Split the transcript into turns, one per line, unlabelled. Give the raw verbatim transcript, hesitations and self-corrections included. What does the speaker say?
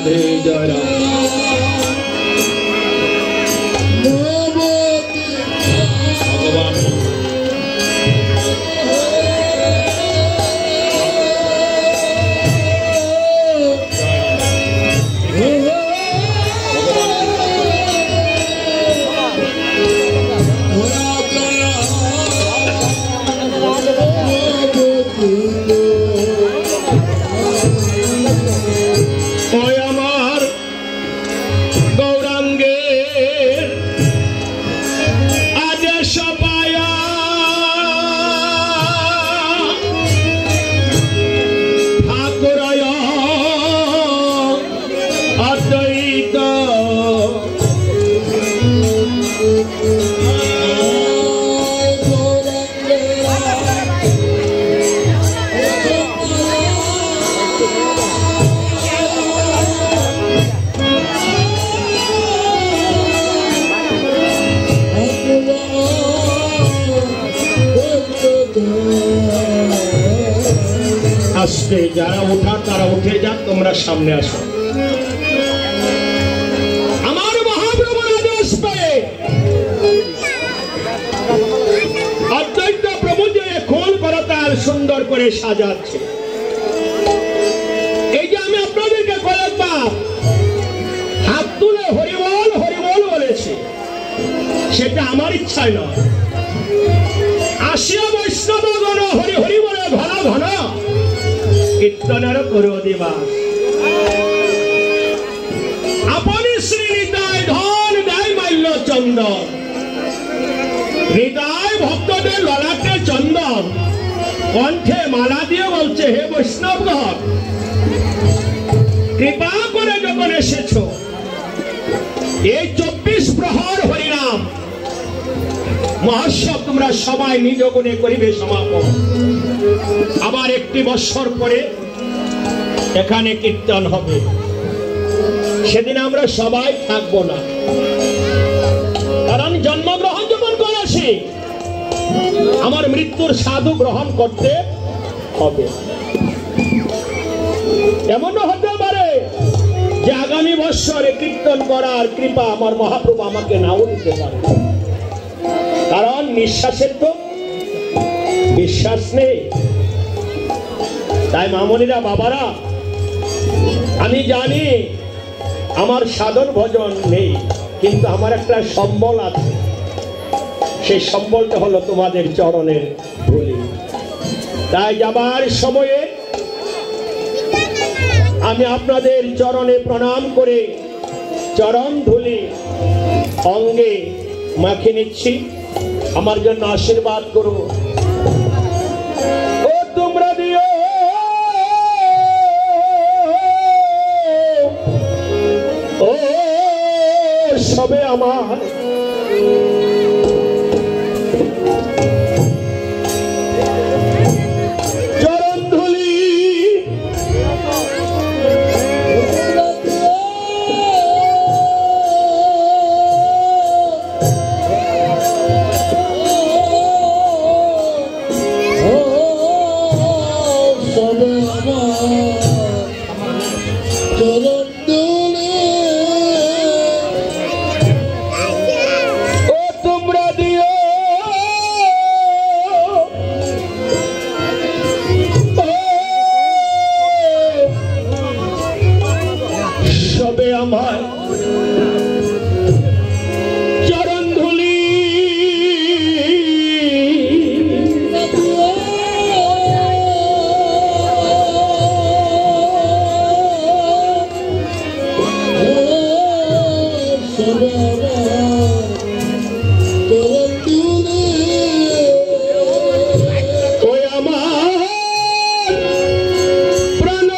রাধে জয় রাধে ভগবান যারা ওঠা তারা উঠে যাক তোমরা সামনে আসো আমার মহাপ্রভুর আদেশ পেয়ে অদ্বৈত প্রভু যে খোল করতাল সুন্দর করে সাজাচ্ছে এই যে আমি আপনাদেরকে কয়েকবার হাত তুলে হরিবল হরিবল বলেছি সেটা আমার ইচ্ছায় নয় আসিয়া বৈষ্ণবগণ হরি হরি বলে ঘন ঘন কীর্তনের করো দিবাস আপনি শ্রী হৃদয় ধন দেয় মাল্য চন্দন হৃদয় ভক্তদের ললাটে চন্দন কণ্ঠে মালা দিয়ে বলছে হে বৈষ্ণবগণ কৃপা করে যখন এসেছ এই চব্বিশ প্রহর হরিনাম মহোৎসব তোমরা সবাই নিজ গুণে করিবে সমাপন আবার একটি বছর পরে এখানে কীর্তন হবে সেদিন আমরা সবাই থাকবো না কারণ জন্মগ্রহণ যখন করেছি আমার মৃত্যুর সাধু গ্রহণ করতে হবে এমনও হতে পারে যে আগামী বছরে কীর্তন করার কৃপা আমার মহাপ্রভু আমাকে নাও দিতে পারে কারণ নিঃশ্বাসের তো বিশ্বাস নেই তাই মামনিরা বাবারা আমি জানি আমার সাধন ভজন নেই কিন্তু আমার একটা সম্বল আছে সেই সম্বলটা হলো তোমাদের চরণের ধুলি তাই যাবার সময়ে আমি আপনাদের চরণে প্রণাম করে চরণ ধুলি অঙ্গে মাখিয়ে নিচ্ছি আমার জন্য আশীর্বাদ করুন